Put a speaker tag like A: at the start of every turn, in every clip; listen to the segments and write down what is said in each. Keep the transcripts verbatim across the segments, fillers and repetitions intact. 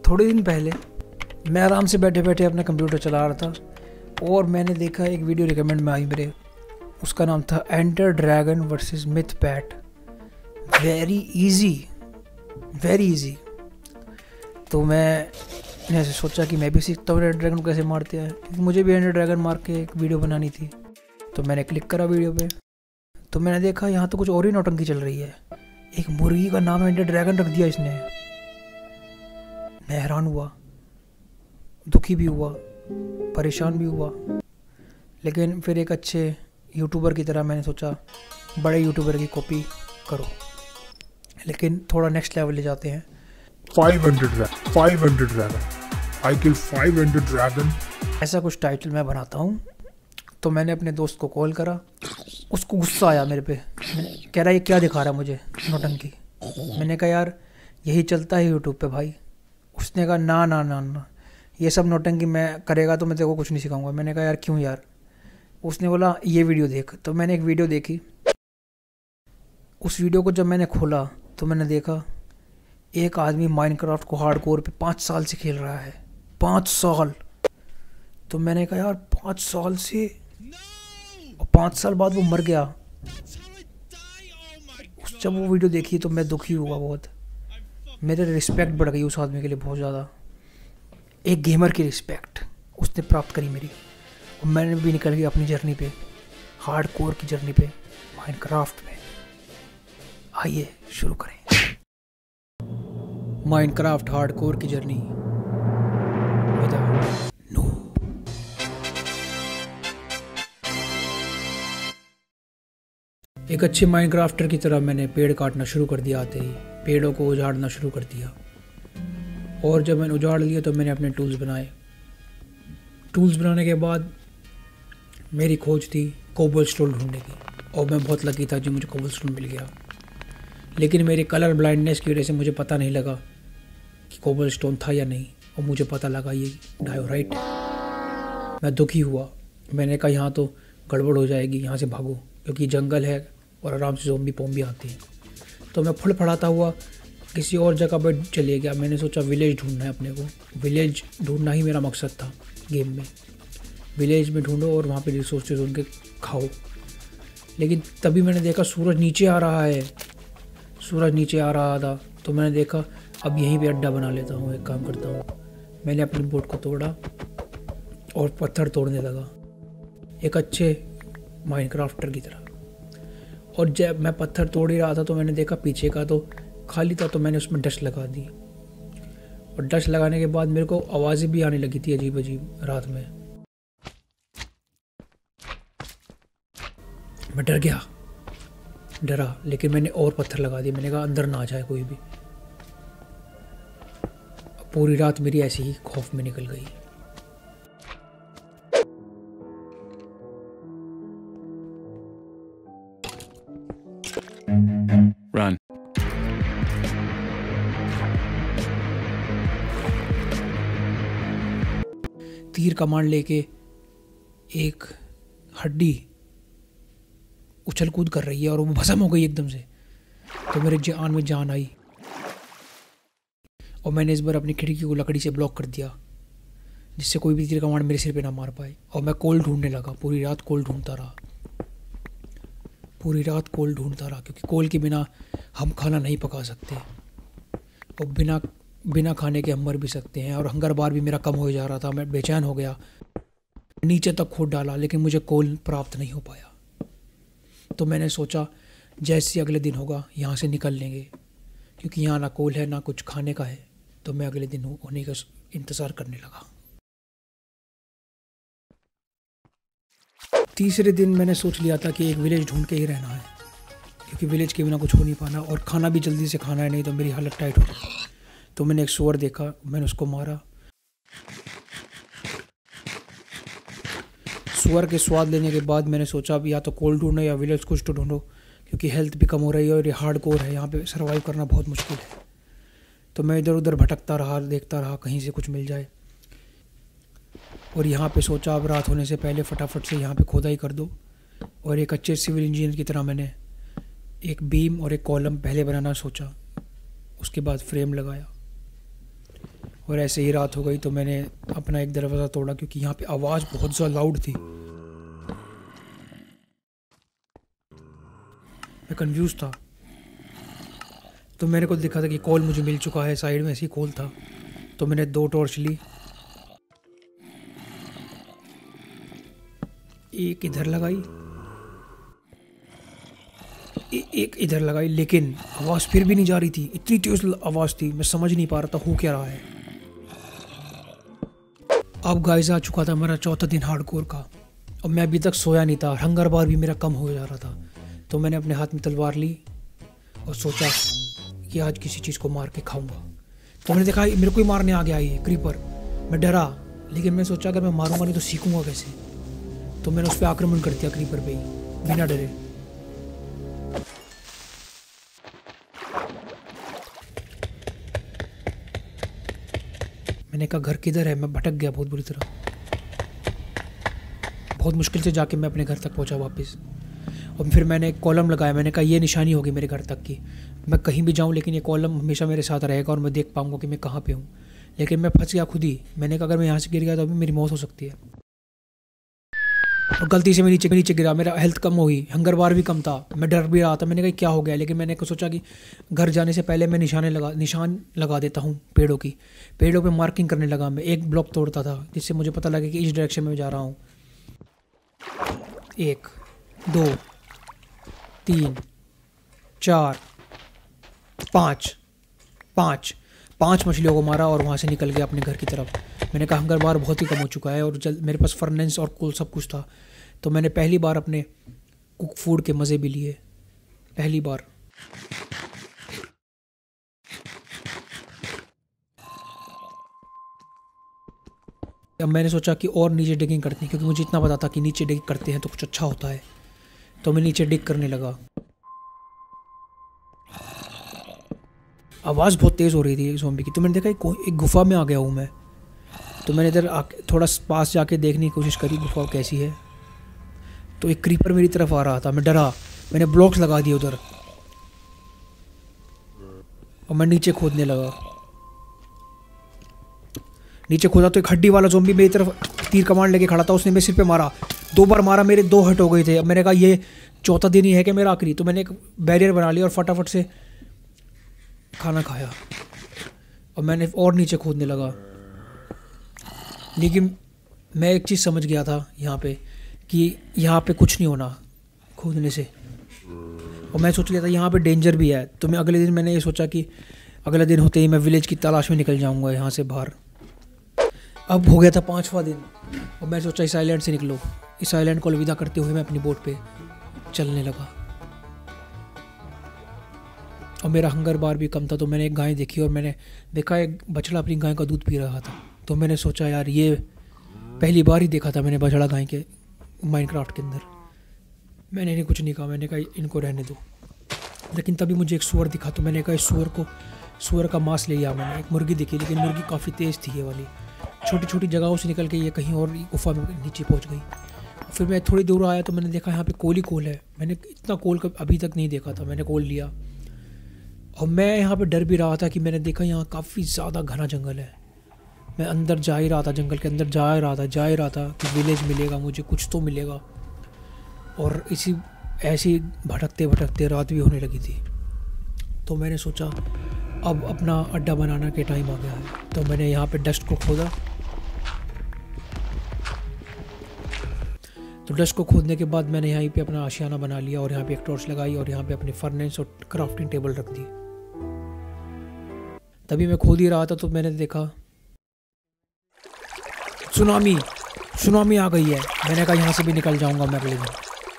A: थोड़े दिन पहले मैं आराम से बैठे बैठे अपना कंप्यूटर चला रहा था और मैंने देखा एक वीडियो रिकमेंड में आई मेरे, उसका नाम था एंडर ड्रैगन वर्सेस मिथ पैट। Very easy very easy. तो मैं मैंने ऐसे सोचा कि मैं भी सीखता हूँ एंडर ड्रैगन को कैसे मारते हैं, क्योंकि मुझे भी एंडर ड्रैगन मार के एक वीडियो बनानी थी। तो मैंने क्लिक करा वीडियो पे, तो मैंने देखा यहाँ तो कुछ और ही नौटंकी चल रही है। एक मुर्गी का नाम एंडर ड्रैगन रख दिया इसने। मैं हैरान हुआ, दुखी भी हुआ, परेशान भी हुआ, लेकिन फिर एक अच्छे यूट्यूबर की तरह मैंने सोचा बड़े यूट्यूबर की कॉपी करो, लेकिन थोड़ा नेक्स्ट लेवल ले जाते हैं।
B: five hundred dragon, five hundred dragon, I kill five hundred dragon।
A: ऐसा कुछ टाइटल मैं बनाता हूँ। तो मैंने अपने दोस्त को कॉल करा, उसको गुस्सा आया मेरे पे, कह रहा है ये क्या दिखा रहा है मुझे नौटंकी। मैंने कहा यार यही चलता है यूट्यूब पे भाई। उसने कहा ना ना ना ना ये सब नौटंकी मैं करेगा तो मैं तेरे को कुछ नहीं सिखाऊंगा। मैंने कहा यार क्यों यार। उसने बोला ये वीडियो देख। तो मैंने एक वीडियो देखी। उस वीडियो को जब मैंने खोला तो मैंने देखा एक आदमी माइनक्राफ्ट को हार्डकोर पे पाँच साल से खेल रहा है। पाँच साल। तो मैंने कहा यार पाँच साल से, और पाँच साल बाद वो मर गया। उस जब वो वीडियो देखी तो मैं दुखी हुआ बहुत। मेरे रिस्पेक्ट बढ़ गई उस आदमी के लिए बहुत ज़्यादा। एक गेमर की रिस्पेक्ट उसने प्राप्त करी मेरी, और मैंने भी निकल गया अपनी जर्नी पे, हार्डकोर की जर्नी पे माइनक्राफ्ट में। आइए शुरू करें माइनक्राफ्ट हार्डकोर की जर्नी विद नो। एक अच्छे माइनक्राफ्टर की तरह मैंने पेड़ काटना शुरू कर दिया। आते ही पेड़ों को उजाड़ना शुरू कर दिया, और जब मैंने उजाड़ लिया तो मैंने अपने टूल्स बनाए। टूल्स बनाने के बाद मेरी खोज थी कोबलस्टोन ढूंढने की, और मैं बहुत लकी था जो मुझे कोबलस्टोन मिल गया। लेकिन मेरे कलर ब्लाइंडनेस की वजह से मुझे पता नहीं लगा कि कोबलस्टोन था या नहीं, और मुझे पता लगा ये डायोराइट। मैं दुखी हुआ। मैंने कहा यहाँ तो गड़बड़ हो जाएगी, यहाँ से भागो, क्योंकि जंगल है और आराम से ज़ोंबी पोम्बी आती है। तो मैं फड़फड़ाता हुआ किसी और जगह पर चले गया। मैंने सोचा विलेज ढूंढना है अपने को। विलेज ढूंढना ही मेरा मकसद था गेम में। विलेज में ढूंढो और वहाँ पे रिसोर्सेज ढूंढ के खाओ। लेकिन तभी मैंने देखा सूरज नीचे आ रहा है। सूरज नीचे आ रहा था तो मैंने देखा अब यहीं पे अड्डा बना लेता हूँ। एक काम करता हूँ, मैंने अपनी बोट को तोड़ा और पत्थर तोड़ने लगा एक अच्छे माइनक्राफ्टर की तरह। और जब मैं पत्थर तोड़ ही रहा था तो मैंने देखा पीछे का तो खाली था, तो मैंने उसमें डस्ट लगा दी। और डस्ट लगाने के बाद मेरे को आवाज़ें भी आने लगी थी अजीब अजीब रात में। मैं डर गया, डरा, लेकिन मैंने और पत्थर लगा दिए। मैंने कहा अंदर ना आ जाए कोई भी। पूरी रात मेरी ऐसी ही खौफ में निकल गई।
C: Run.
A: तीर कमान लेके एक हड्डी उछल कूद कर रही है और वो भस्म हो गई एकदम से। तो मेरे जान में जान आई, और मैंने इस बार अपनी खिड़की को लकड़ी से ब्लॉक कर दिया, जिससे कोई भी तीर कमान मेरे सिर पे ना मार पाए। और मैं कोल ढूंढने लगा। पूरी रात कोल ढूंढता रहा पूरी रात कोल ढूंढता रहा क्योंकि कोल के बिना हम खाना नहीं पका सकते, और बिना बिना खाने के हम मर भी सकते हैं। और हंगर बार भी मेरा कम हो जा रहा था। मैं बेचैन हो गया, नीचे तक खोद डाला, लेकिन मुझे कोल प्राप्त नहीं हो पाया। तो मैंने सोचा जैसे अगले दिन होगा यहाँ से निकल लेंगे, क्योंकि यहाँ ना कोल है ना कुछ खाने का है। तो मैं अगले दिन होने का इंतज़ार करने लगा। तीसरे दिन मैंने सोच लिया था कि एक विलेज ढूंढ के ही रहना है, क्योंकि विलेज के बिना कुछ हो नहीं पाना, और खाना भी जल्दी से खाना है, नहीं तो मेरी हालत टाइट हो गई। तो मैंने एक सुअर देखा, मैंने उसको मारा। सुअर के स्वाद लेने के बाद मैंने सोचा अब या तो कोल ढूंढो या विलेज कुछ तो ढूंढो, क्योंकि हेल्थ भी कम हो रही है और ये हार्डकोर है, यहाँ पे सर्वाइव करना बहुत मुश्किल है। तो मैं इधर उधर भटकता रहा, देखता रहा कहीं से कुछ मिल जाए। और यहाँ पे सोचा अब रात होने से पहले फटाफट से यहाँ पे खोदाई कर दो। और एक अच्छे सिविल इंजीनियर की तरह मैंने एक बीम और एक कॉलम पहले बनाना सोचा, उसके बाद फ्रेम लगाया, और ऐसे ही रात हो गई तो मैंने अपना एक दरवाज़ा तोड़ा क्योंकि यहाँ पे आवाज़ बहुत ज़्यादा लाउड थी। मैं कंफ्यूज था। तो मेरे को दिखा था कि कॉल मुझे मिल चुका है, साइड में ऐसी कॉल था। तो मैंने दो टॉर्च ली, एक इधर लगाई, ए, एक इधर लगाई, लेकिन आवाज़ फिर भी नहीं जा रही थी। इतनी तेज आवाज़ थी, मैं समझ नहीं पा रहा था हो क्या रहा है। अब गाइस आ चुका था मेरा चौथा दिन हार्डकोर का, और मैं अभी तक सोया नहीं था। हंगर बार भी मेरा कम हो जा रहा था। तो मैंने अपने हाथ में तलवार ली और सोचा कि आज किसी चीज़ को मार के खाऊंगा। तो मैंने देखा मेरे को ही मारने आ गया ये क्रीपर। मैं डरा, लेकिन मैं सोचा अगर मैं मारूंगा नहीं तो सीखूंगा कैसे। तो मैंने उस पर आक्रमण कर दिया, क्रीपर पे ही, बिना डरे। मैंने कहा घर किधर है, मैं भटक गया बहुत बुरी तरह। बहुत मुश्किल से जाके मैं अपने घर तक पहुंचा वापस। और फिर मैंने एक कॉलम लगाया। मैंने कहा ये निशानी होगी मेरे घर तक की। मैं कहीं भी जाऊं लेकिन ये कॉलम हमेशा मेरे साथ रहेगा और मैं देख पाऊंगा कि मैं कहाँ पे हूँ। लेकिन मैं फंस गया खुद ही। मैंने कहा अगर मैं यहाँ से गिर गया तो अभी मेरी मौत हो सकती है। और गलती से मैं नीचे नीचे गिरा, मेरा हेल्थ कम हो गई, हंगर बार भी कम था। मैं डर भी रहा था, मैंने कहा क्या हो गया। लेकिन मैंने सोचा कि घर जाने से पहले मैं निशाने लगा निशान लगा देता हूँ पेड़ों की। पेड़ों पे मार्किंग करने लगा। मैं एक ब्लॉक तोड़ता था जिससे मुझे पता लगे कि इस डायरेक्शन में जा रहा हूँ। एक, दो, तीन, चार, पाँच पाँच पाँच मछलियों को मारा और वहाँ से निकल गया अपने घर की तरफ। मैंने कहा हंगर बार बहुत ही कम हो चुका है और जल्द मेरे पास फर्नेस और कोल सब कुछ था। तो मैंने पहली बार अपने कुक फूड के मज़े भी लिए, पहली बार। अब मैंने सोचा कि और नीचे डिगिंग करते हैं, क्योंकि मुझे इतना पता था कि नीचे डिग करते हैं तो कुछ अच्छा होता है। तो मैं नीचे डिग करने लगा। आवाज़ बहुत तेज़ हो रही थी ज़ॉम्बी की। तो मैंने देखा एक, एक गुफा में आ गया हूँ मैं। तो मैंने इधर थोड़ा पास जाके देखने की कोशिश करी गुफा कैसी है। तो एक क्रीपर मेरी तरफ आ रहा था। मैं डरा, मैंने ब्लॉक्स लगा दिए उधर और मैं नीचे खोदने लगा। नीचे खोदा तो एक हड्डी वाला ज़ॉम्बी मेरी तरफ तीर कमान लेके खड़ा था। उसने मेरे सिर पे मारा, दो बार मारा, मेरे दो हट हो गए थे। अब मैंने कहा ये चौथा दिन ही है कि मेरा आखिरी। तो मैंने एक बैरियर बना लिया और फटाफट से खाना खाया और मैंने और नीचे खोदने लगा। लेकिन मैं एक चीज़ समझ गया था यहाँ पे कि यहाँ पे कुछ नहीं होना खोदने से। और मैं सोच लिया था यहाँ पे डेंजर भी है। तो मैं अगले दिन मैंने ये सोचा कि अगले दिन होते ही मैं विलेज की तलाश में निकल जाऊँगा यहाँ से बाहर। अब हो गया था पाँचवा दिन और मैं सोचा इस आइलैंड से निकलो। इस आइलैंड को अलविदा करते हुए मैं अपनी बोट पे चलने लगा और मेरा हंगर बार भी कम था। तो मैंने एक गाय देखी और मैंने देखा एक बछड़ा अपनी गाय का दूध पी रहा था। तो मैंने सोचा यार ये पहली बार ही देखा था मैंने बछड़ा गाय के माइनक्राफ्ट के अंदर। मैंने इन्हें कुछ नहीं कहा, मैंने कहा इनको रहने दो। लेकिन तभी मुझे एक सूअर दिखा। तो मैंने कहा इस सूअर को सूअर का मांस ले लिया मैंने। एक मुर्गी दिखी, लेकिन मुर्गी काफ़ी तेज़ थी ये वाली। छोटी छोटी जगहों से निकल के ये कहीं और गुफा में नीचे पहुँच गई। फिर मैं थोड़ी दूर आया तो मैंने देखा यहाँ पे कोल ही कोल है। मैंने इतना कोल अभी तक नहीं देखा था। मैंने कोल लिया और मैं यहाँ पे डर भी रहा था कि मैंने देखा यहाँ काफ़ी ज़्यादा घना जंगल है। मैं अंदर जा ही रहा था, जंगल के अंदर जा ही रहा था जा ही रहा था कि विलेज मिलेगा मुझे, कुछ तो मिलेगा। और इसी ऐसी भटकते भटकते रात भी होने लगी थी। तो मैंने सोचा अब अपना अड्डा बनाने के टाइम आ गया है। तो मैंने यहाँ पे डस्ट को खोदा। तो डस्ट को खोदने के बाद मैंने यहाँ पे अपना आशियाना बना लिया और यहाँ पे एक टॉर्च लगाई और यहाँ पे अपने फर्नेस और क्राफ्टिंग टेबल रख दी। तभी मैं खोद ही रहा था तो मैंने देखा सुनामी सुनामी आ गई है। मैंने कहा यहाँ से भी निकल जाऊँगा मैं अगले दिन।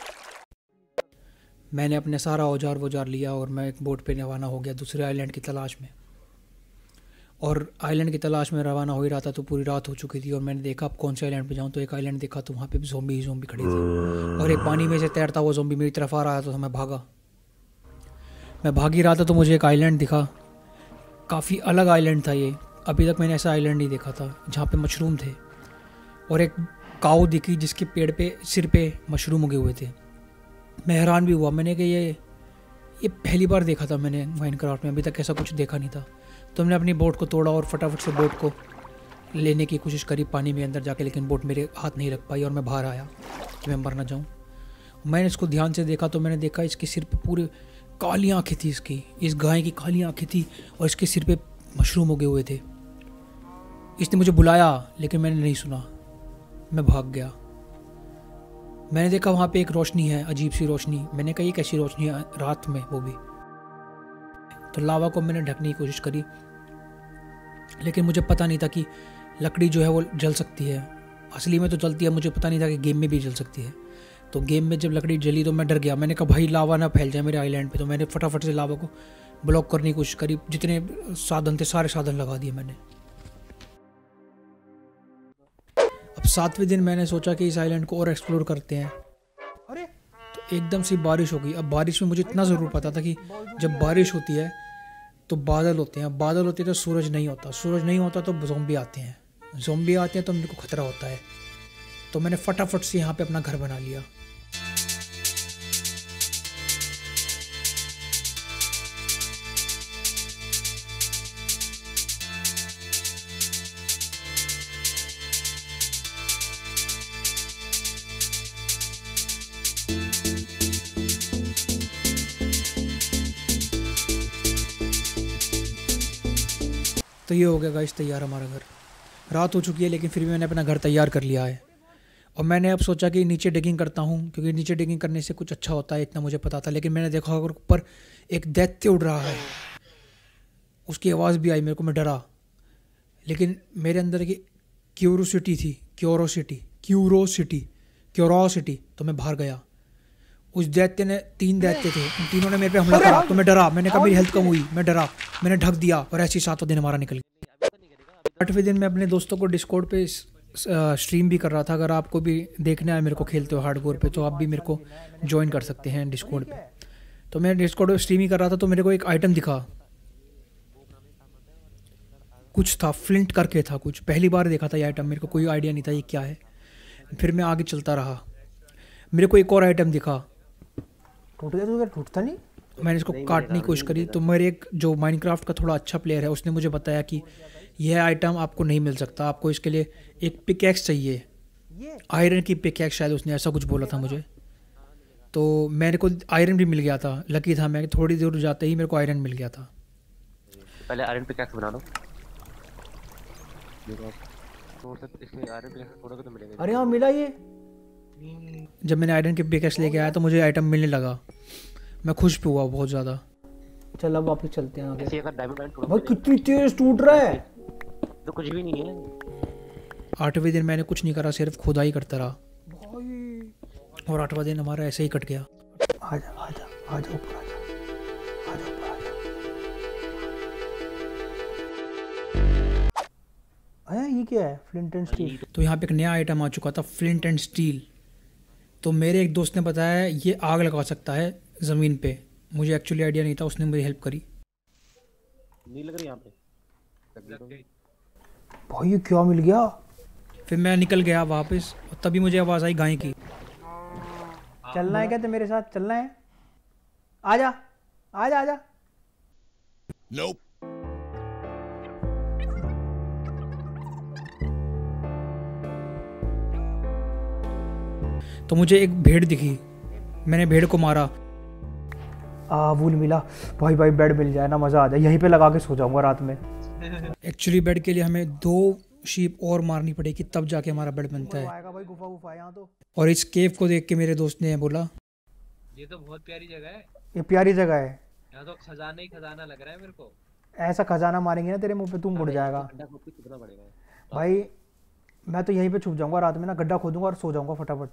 A: मैंने अपने सारा औजार वौजार लिया और मैं एक बोट पे रवाना हो गया दूसरे आइलैंड की तलाश में। और आइलैंड की तलाश में रवाना हो ही रहा था तो पूरी रात हो चुकी थी और मैंने देखा अब कौन से आइलैंड पे जाऊँ। तो एक आइलैंड देखा तो वहाँ पे भी ज़ॉम्बी ही ज़ॉम्बी खड़ी थी और एक पानी में से तैरता हुआ ज़ॉम्बी मेरी तरफ आ रहा था। तो मैं भागा मैं भाग ही रहा था तो मुझे एक आइलैंड दिखा। काफ़ी अलग आइलैंड था ये, अभी तक मैंने ऐसा आइलैंड नहीं देखा था जहाँ पे मशरूम थे। और एक काऊ दिखी जिसके पेड़ पे सिर पे मशरूम उगे हुए थे। मैं हैरान भी हुआ, मैंने कहा ये ये पहली बार देखा था मैंने माइनक्राफ्ट में, अभी तक ऐसा कुछ देखा नहीं था। तो मैंने अपनी बोट को तोड़ा और फटाफट से बोट को लेने की कोशिश करी पानी में अंदर जाके, लेकिन बोट मेरे हाथ नहीं रख पाई और मैं बाहर आया कि मैं मर ना जाऊँ। मैंने इसको ध्यान से देखा तो मैंने देखा इसके सिर पे पूरे काली आँखें थी, इसकी इस गाय की काली आँखें थी और इसके सिर पे मशरूम उगे हुए थे। इसने मुझे बुलाया लेकिन मैंने नहीं सुना, मैं भाग गया। मैंने देखा वहाँ पे एक रोशनी है, अजीब सी रोशनी। मैंने कहा ये कैसी रोशनी है रात में, वो भी। तो लावा को मैंने ढकने की कोशिश करी, लेकिन मुझे पता नहीं था कि लकड़ी जो है वो जल सकती है। असली में तो जलती है, मुझे पता नहीं था कि गेम में भी जल सकती है। तो गेम में जब लकड़ी जली तो मैं डर गया। मैंने कहा भाई लावा ना फैल जाए मेरे आइलैंड पे। तो मैंने फटाफट से लावा को ब्लॉक करने की कोशिश करी, जितने साधन थे सारे साधन लगा दिए मैंने। अब सातवें दिन मैंने सोचा कि इस आइलैंड को और एक्सप्लोर करते हैं। अरे तो एकदम से बारिश हो गई। अब बारिश में मुझे इतना ज़रूर पता था कि जब बारिश होती है तो बादल होते हैं, बादल होते हैं तो सूरज नहीं होता, सूरज नहीं होता तो ज़ोंबी आते हैं, ज़ोंबी आते हैं तो मेरे को खतरा होता है। तो मैंने फटाफट से यहाँ पे अपना घर बना लिया। तो ये हो गया गाइस तैयार हमारा घर। रात हो चुकी है लेकिन फिर भी मैंने अपना घर तैयार कर लिया है। और मैंने अब सोचा कि नीचे डिगिंग करता हूँ, क्योंकि नीचे डिगिंग करने से कुछ अच्छा होता है, इतना मुझे पता था। लेकिन मैंने देखा अगर ऊपर एक दैत्य उड़ रहा है, उसकी आवाज़ भी आई मेरे को, मैं डरा। लेकिन मेरे अंदर की क्यूरोसिटी थी, क्यूरोसिटी क्यूरोसिटी क्यूरोसिटी तो मैं बाहर गया। उस दैत्य ने, तीन दैत्य थे, उन तीनों ने मेरे पे हमला करा। तो मैं डरा, मैंने कहा मेरी हेल्थ कम हुई, मैं डरा, मैंने ढक दिया और ऐसे ही सातवां दिन हमारा निकल गया। आठवें दिन मैं अपने दोस्तों को डिस्कॉर्ड पे स्ट्रीम भी कर रहा था। अगर आपको भी देखना है मेरे को खेलते हो हार्डकोर पे तो आप भी मेरे को ज्वाइन कर सकते हैं डिस्कॉर्ड पे। तो मैं डिस्कॉर्ड पे स्ट्रीम ही कर रहा था तो मेरे को एक आइटम दिखा, कुछ था फ्लिंट करके था कुछ। पहली बार देखा था ये आइटम, मेरे को कोई आइडिया नहीं था ये क्या है। फिर मैं आगे चलता रहा, मेरे को एक और आइटम दिखा।
C: टूट गया तो टूटता नहीं।
A: मैंने इसको काटने की कोशिश करी तो मेरे एक जो माइनक्राफ्ट का थोड़ा अच्छा प्लेयर है उसने मुझे बताया कि यह आइटम आपको नहीं मिल सकता, आपको इसके लिए एक पिकैक्स चाहिए, आयरन की पिकैक्स शायद उसने ऐसा कुछ बोला था मुझे। तो मेरे को आयरन भी मिल गया था, लकी था मैं, थोड़ी दूर जाते ही मेरे को आयरन मिल गया था।
D: पहले आयरन पिकैक्स बना लो। इसमें आयरन पिकैक्स थोड़ा तो मिलेगा।
C: अरे हाँ मिला ये।
A: जब मैंने आयरन की पिकैक्स लेके आया तो मुझे आइटम मिलने लगा, मैं खुश भी हुआ बहुत ज़्यादा।
C: चल अब वापस चलते हैं आगे।
D: ऐसे अगर डायमंड डायमंड
C: भाई कितनी तेज टूट रहा है।
D: तो कुछ भी नहीं है।
A: आठवें दिन मैंने कुछ नहीं करा, सिर्फ खुदाई करता रहा और आठवां दिन हमारा ऐसे ही कट गया।
C: आजा आजा आजा ऊपर आजा, आजा ऊपर आजा। आया ये क्या है? Flint and steel.
A: तो यहाँ पे एक नया आइटम आ चुका था, फ्लिंट एंड स्टील। तो मेरे एक दोस्त ने बताया ये आग लगा सकता है ज़मीन पे। मुझे एक्चुअली आइडिया नहीं था, उसने मुझे हेल्प करी।
D: नहीं लग रही यहाँ पे
C: भाई ये क्या मिल गया?
A: फिर मैं निकल गया वापस और तभी मुझे आवाज़ आई गाय की।
C: चलना है क्या तो मेरे साथ चलना है? आजा आजा आजा।
B: Nope.
A: तो मुझे एक भेड़ दिखी, मैंने भेड़ को मारा।
C: आ वूल मिला। भाई भाई बेड मिल जाए ना मज़ा आ जाए, यहीं पे लगा के सो जाऊंगा रात में।
A: एक्चुअली बेड के लिए हमें दो शीप और मारनी पड़ेगी तब जाके हमारा बेड बनता है।
C: आएगा भाई, गुफा गुफा यहाँ तो।
A: और इस केव को देख के मेरे दोस्त ने बोला
E: ये तो बहुत प्यारी जगह है,
C: ये प्यारी जगह है,
E: यहाँ तो खजाना ही खजाना लग रहा है मेरे को।
C: ऐसा खजाना मारेंगे ना तेरे मुंह पे तुम उड़ जाएगा।
D: कितना पड़ेगा
C: भाई मैं तो यहीं पे छुप जाऊंगा रात में ना, गड्ढा खोदूंगा और सो जाऊंगा फटाफट।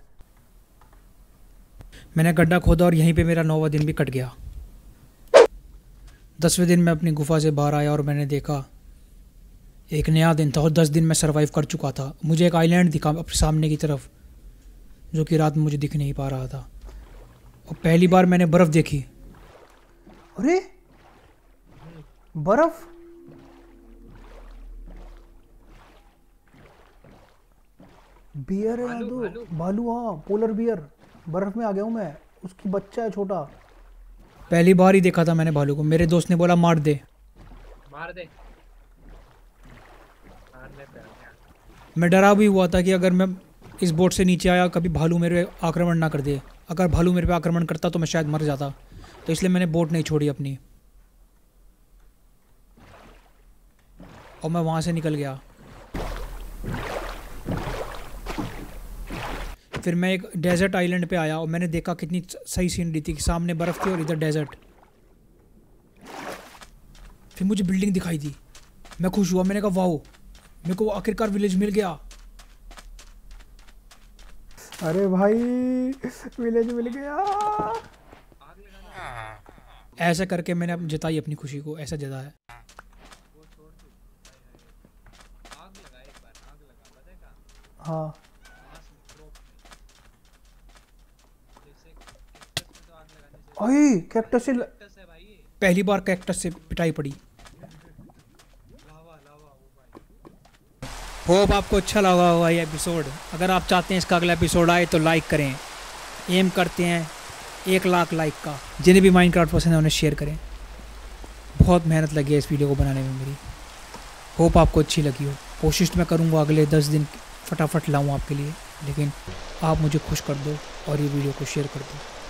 A: मैंने गड्ढा खोदा और यहीं पे मेरा नौवां दिन भी कट गया। दसवें दिन मैं अपनी गुफा से बाहर आया और मैंने देखा एक नया दिन था और दस दिन मैं सरवाइव कर चुका था। मुझे एक आइलैंड दिखा अपने सामने की तरफ, जो कि रात में मुझे दिख नहीं पा रहा था। और पहली बार मैंने बर्फ़ देखी।
C: अरे बर्फ, बियर है यहाँ तो, भालू। हाँ पोलर बियर, बर्फ में आ गया हूँ मैं। उसकी बच्चा है छोटा।
A: पहली बार ही देखा था मैंने भालू को। मेरे दोस्त ने बोला मार दे।
E: मार दे। मरने पे आ गया।
A: मैं डरा भी हुआ था कि अगर मैं इस बोट से नीचे आया कभी भालू मेरे पे आक्रमण ना कर दे। अगर भालू मेरे पे आक्रमण करता तो मैं शायद मर जाता, तो इसलिए मैंने बोट नहीं छोड़ी अपनी और मैं वहाँ से निकल गया। फिर मैं एक डेजर्ट आइलैंड पे आया और मैंने देखा कितनी सही सीनरी थी कि सामने बर्फ़ थी और इधर डेजर्ट। फिर मुझे बिल्डिंग दिखाई दी, मैं खुश हुआ, मैंने कहा वाओ मेरे को आखिरकार विलेज मिल गया।
C: अरे भाई विलेज मिल गया।
E: आग लगाना
A: ऐसा करके मैंने अब जताई अपनी खुशी को, ऐसा जताया।
E: वो छोड़ तू। आग लगा एक बार, आग लगा पता है कहाँ?
C: हाँ
E: घास में, crop में। जैसे कैक्टस में तो आग लगाने से
C: ओए कैक्टस से ल-
E: कैक्टस है भाई ये।
A: पहली बार कैक्टस से पिटाई पड़ी।
E: लावा लावा वो भाई।
A: होप आपको अच्छा लगा होगा ये एपिसोड। अगर आप चाहते हैं इसका अगला एपिसोड आए तो लाइक करें। एम करते हैं एक लाख लाइक का। जिन्हें भी माइनक्राफ्ट पसंद है उन्हें शेयर करें। बहुत मेहनत लगी है इस वीडियो को बनाने में मेरी। होप आपको अच्छी लगी हो। कोशिश मैं करूँगा अगले दस दिन फटाफट लाऊँ आपके लिए, लेकिन आप मुझे खुश कर दो और ये वीडियो को शेयर कर दो।